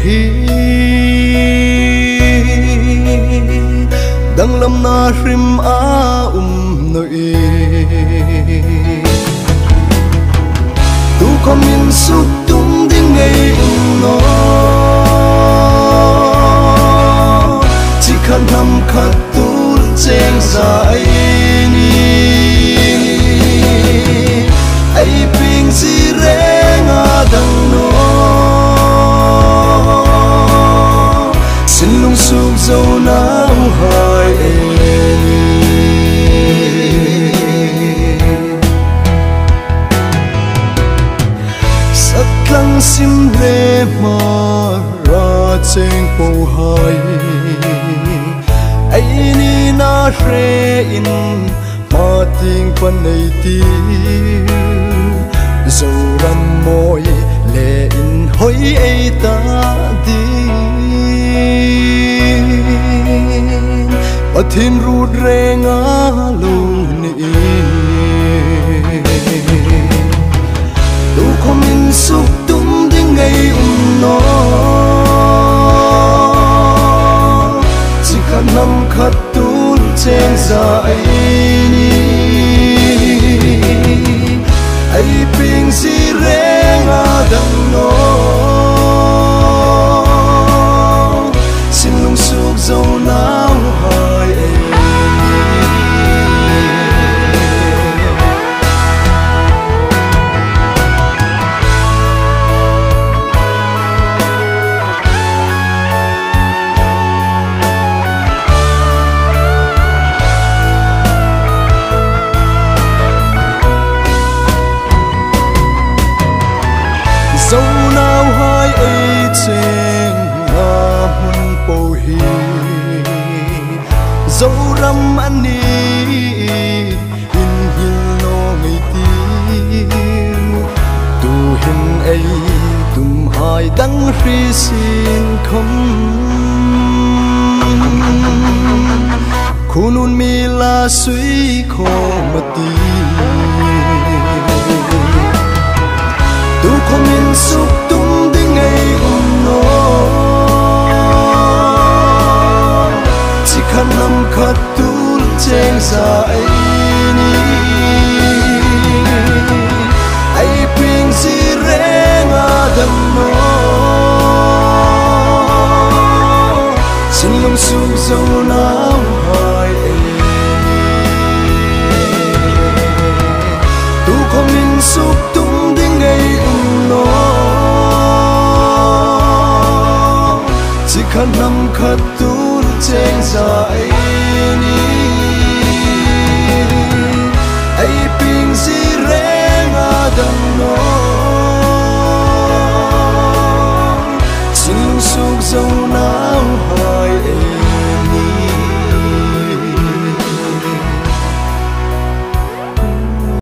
hi dang lam na rim a noi tu kom in suk tung ding ngei no chỉ khăn nằm khát tu chênh dài ni ai ping si re nga dang no xin lung suk dâu nao hai sắc lăng sim le ma ra chênh po hai ai ni na re in ma ting pan nei ti zo ram moi le in hoi ai ta di pathin rut re nga lo ni tu khom in suk tum ding ngai no chỉ khăn nằm khát tu trên dài ni ai ping si re nga dang no xin lung suk dâu nao hai dâu nào hai ấy trên nga hun po hi dâu ram an ni in hin no ngei ti tu hin ấy tum hai dang ri sin khom khunun mi la suy kho mati tu khom in suk tum ding ngei no chỉ khăn nằm khát tu chênh dài ni ai ping si re nga dam no xin lung suk dâu nao hai tu khom in suk tum ding ngei no chỉ khăn nằm khát tu chênh dài ni ai ping si re nga dam